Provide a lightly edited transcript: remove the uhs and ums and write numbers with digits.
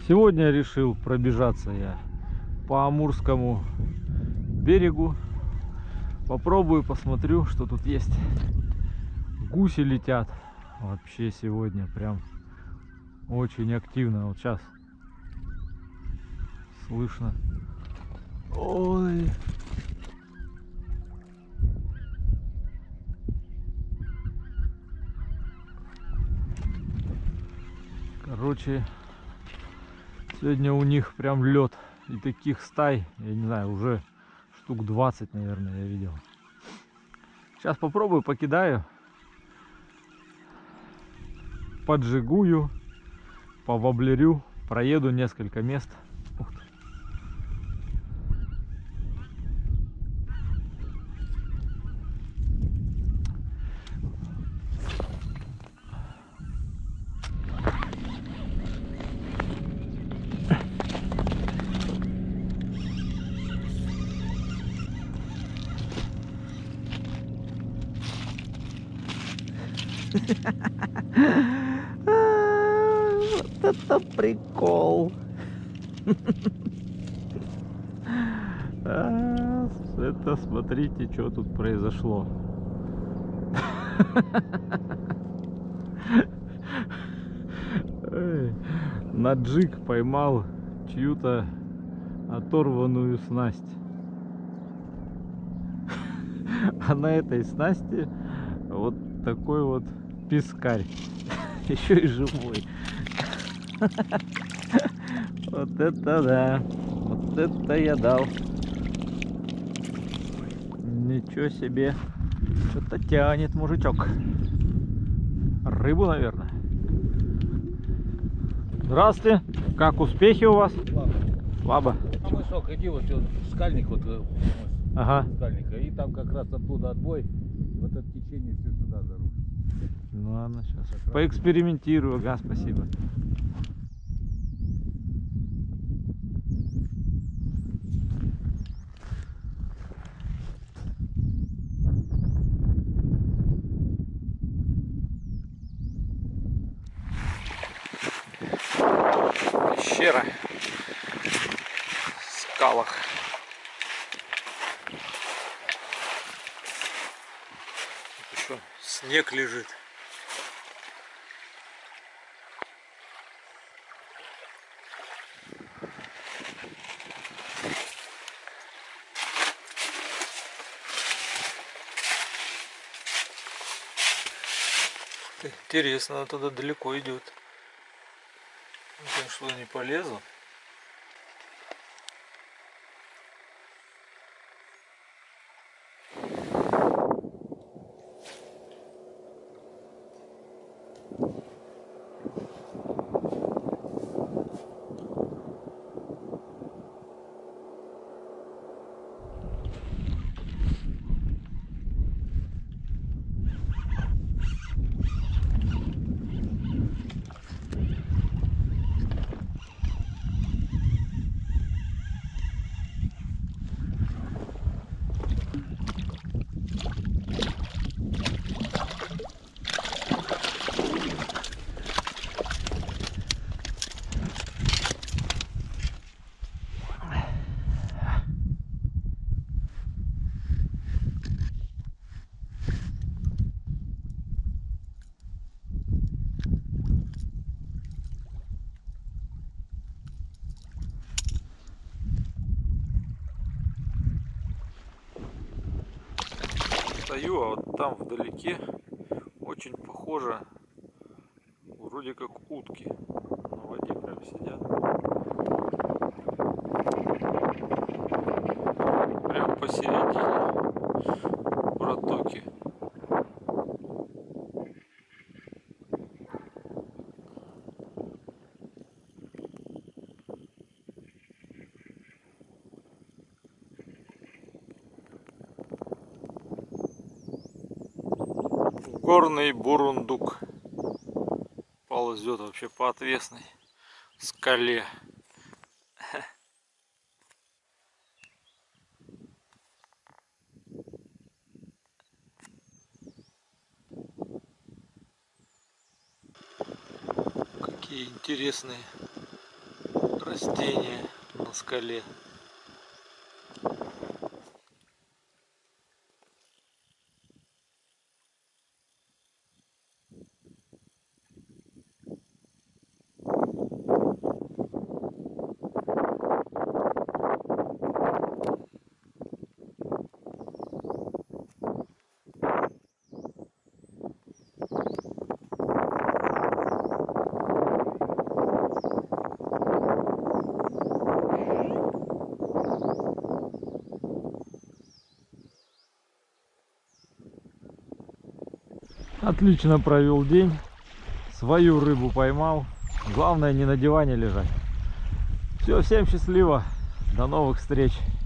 Сегодня решил пробежаться я по Амурскому берегу. Попробую, посмотрю, что тут есть. Гуси летят вообще сегодня прям очень активно. Вот сейчас слышно. Ой. Короче, сегодня у них прям лед. И таких стай, я не знаю, уже штук 20, наверное, я видел. Сейчас попробую, покидаю. Поджигую, повоблерю, проеду несколько мест. Ух ты. Вот это прикол. Это смотрите, что тут произошло. На джиг поймал чью-то оторванную снасть. А на этой снасти вот такой вот пескарь. Еще и живой. Вот это да. Вот это я дал. Ничего себе. Что-то тянет мужичок. Рыбу, наверное. Здравствуйте. Как успехи у вас? Слабо. Слабо. А мы что, иди вот скальник, вот Ага. скальника, и там как раз оттуда отбой, вот это течение все сюда зарушит. Ну ладно, сейчас поэкспериментирую. Ага, спасибо. Пещера в скалах. Тут еще снег лежит. Интересно, она туда далеко идет. Я что, не полезу? Стою, а вот там вдалеке очень похоже, вроде как утки на воде прям сидят. Прям посередине протоки. Горный бурундук ползет вообще по отвесной скале. Какие интересные растение на скале. Отлично провел день, свою рыбу поймал. Главное не на диване лежать. Все, всем счастливо, до новых встреч.